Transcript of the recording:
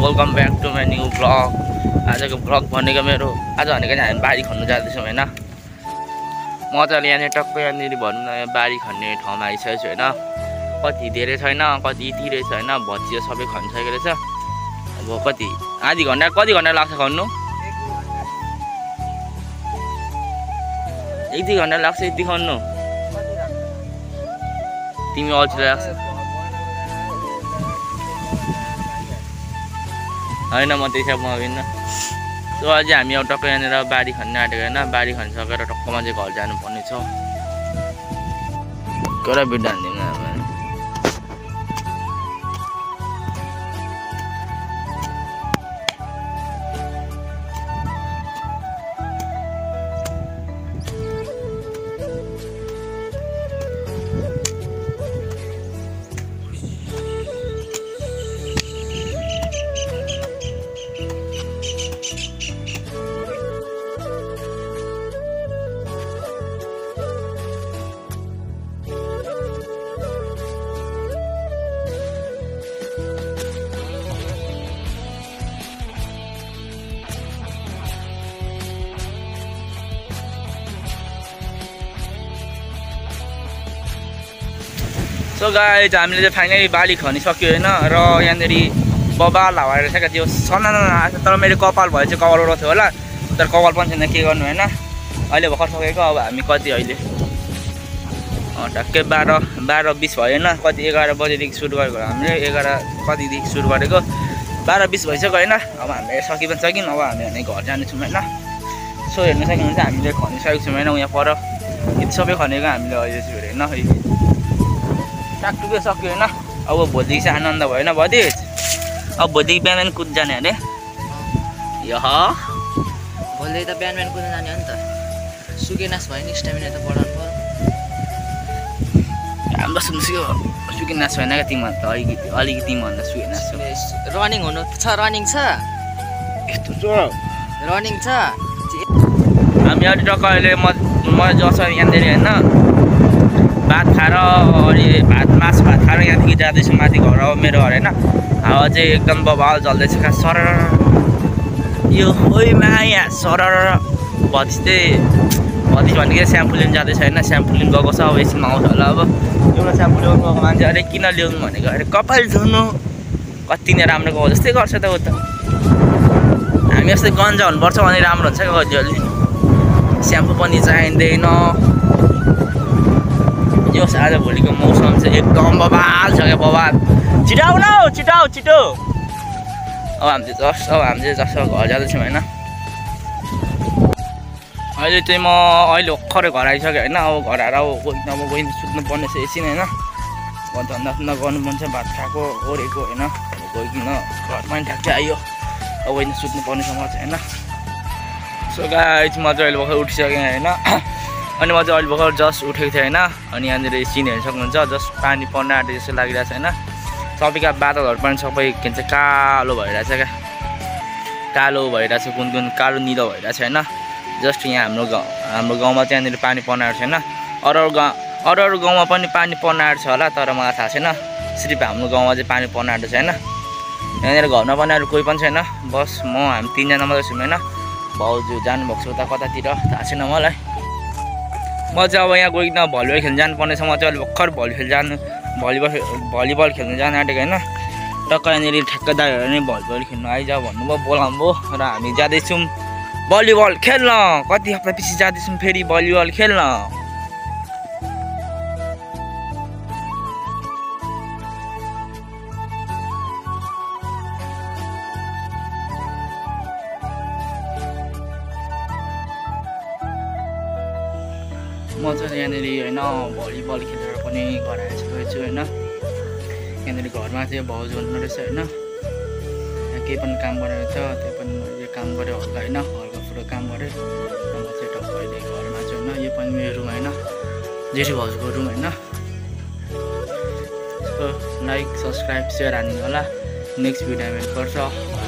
Welcome back to my new vlog. आजको vlog भनेको मेरो आज भनेको हामी बारी खन्नु जाँदैछौँ होइन। मजाले यहाँनिर टक्कै यहाँनिर भनौँ न बारी खन्ने ठाउँमा आइसकेको छु होइन। कति धेरै छैन, कति यति रहेछ होइन। भतिजा सबै खनिसकेको रहेछ। अब कति कति घन्टा लाग्छ खन्नु? 1-2 घन्टा लाग्छ यति खन्नु? तिमी अल्छी लाग्छ होइन, म त्यसै मगिन्न। सो अझै हामी अब टक्कै यहाँनिर बारी खन्ने आँटेको होइन। बारी खनिसकेर टक्कमा चाहिँ घर जानुपर्ने छ। गएर भिडियो हाल्दिनँ अब। सो गाइज हामीले चाहिँ फाइनली बाली खनिसक्यो होइन। र यहाँनिर बबाल हावा रहेछ क्या, त्यो सनाना आएको तर मेरो कपाल भए चाहिँ कपाल उडाउँथ्यो होला, तर कपाल पनि छैन, के गर्नु होइन। अहिले भर्खर सकेको। अब हामी कति अहिले टक्कै 12:20 भयो होइन। कति 11 बजेदेखि सुरु गरेको हामीले, 11 कतिदेखि सुरु गरेको 12:20 भइसक्यो होइन। अब हामीले सकि पनि सक्यौँ। अब हामी भने घर जानेछौँ होइन। सो हेर्नु सक्नुहुन्छ हामीले खनिसकेको छौँ होइन। यहाँ पर यति सबै खनेको हामीले अहिले चाहिँ होइन। टाकटुकै सक्यो होइन। अब भोलिदेखि चाहिँ आनन्द भयो होइन भदिज। अब भोलिदेखि बिहान कुद्नु जाने अरे यह भोलि त बिहान कुद्नु जाने हो नि त। सुकेनास भयो नि, स्टामिना त बढाउनु पर्यो। राम्रो सुन्छु सुकेनास छैन क्या तिमीहरू त, अलिकति तिमीभन्दा सुकेनास छ। रनिङ हुनु छ, रनिङ छ, यस्तो छ रनिङ छ। हामी अहिले टक्क अहिले म जस यहाँनिर होइन भात खाएर मासु भात खाएर यहाँदेखि जाँदैछु माथि घर। अब मेरो घर होइन। हावा चाहिँ एकदम बबाल चल्दैछ क्या, सरर यो होइ माया सरर। भतिज भनेको स्याम्पू लिनु जाँदैछ होइन। स्याम्पू लिनु गएको छ, अब एकछिनमा आउँछ होला। अब एउटा स्याम्पू ल्याउनु गएको मान्छे अरे किन ल्याउनु भनेको अरे कपाल धुनु। कति नै राम्रो गएको जस्तै गर्छ त उता। हामी यस्तै गन्जा हुनुपर्छ भने राम्रो हुन्छ क्या कतिले। स्याम्पू पनि चाहिँदैन। यो आज भोलिको मौसम चाहिँ एकदम बबाल छ क्या, बबाल। छिटाउ न छिटो। अब हामी चाहिँ जस्ट घर जाँदैछौँ होइन। अहिले चाहिँ म भर्खरै घर आइसक्यो होइन। अब घर आएर अब गइ सुत्नु पर्ने छ एकछिन होइन। धन्दा गर्नु मन छ, भात खाएको ओरेको होइन। गइकन घरमा पनि ठ्याक्कै आइयो। अब गइ सुत्नु पर्ने समय चाहिँ होइन। सो गाइज म चाहिँ अहिले भर्खर उठिसकेँ होइन। अनि म चाहिँ अहिले भर्खर जस्ट उठेको थिएँ होइन। अनि यहाँनिर सिन हेर्नु सक्नुहुन्छ, जस्ट पानी पर्न आँटे जस्तो लागिरहेछ होइन। सबैका बादलहरू पनि सबै के भन्छ कालो भइरहेछ क्या, कालो भइरहेछ, कुन कालो निलो भइरहेछ होइन। जस्ट यहाँ हाम्रो गाउँमा चाहिँ यहाँनिर पानी पर्न आँटेको छैन। अरू गाउँमा पनि पानी पर्न आँटेको छ होला, तर मलाई थाहा छैन। सिर्फ हाम्रो गाउँमा चाहिँ पानी पर्न आँटेको छैन। यहाँनिर घरमा पनि अरू कोही पनि छैन, बस म हामी 3 जना मात्रै छौँ होइन। भाउजू जानुभएको छ उता कतातिर, थाहा छैन मलाई। म चाहिँ अब यहाँ गइकन भलिबल खेल्नु जानुपर्ने छ। म चाहिँ अहिले भर्खर भलिबल खेल्नु जानु आँटेको होइन। टक्क यहाँनिर ठ्याक्क दाइहरू नै भलिबल खेल्नु आइज भन्नुभयो, बोलाउनुभयो र हामी जाँदैछौँ भलिबल खेल्न। कति हप्ता पछि जाँदैछौँ फेरि भलिबल खेल्न। म चाहिँ यहाँनिर होइन भलिबल खेलेर पनि घर आइसकेको छु होइन। यहाँनिर घरमा चाहिँ भाउजू हुनु रहेछ होइन। केही पनि काम गरेको छ, त्यो पनि मैले काम गरेँ हल्का होइन, हल्का फुल्का काम गरेँ। र म चाहिँ टक्क अहिले घरमा छु होइन। यो पनि मेरो रुम होइन, जेठी भाउजूको रुम होइन। सो लाइक सब्सक्राइब सेयर हानिदिनु होला। नेक्स्ट भिडियो हामी पर्छ।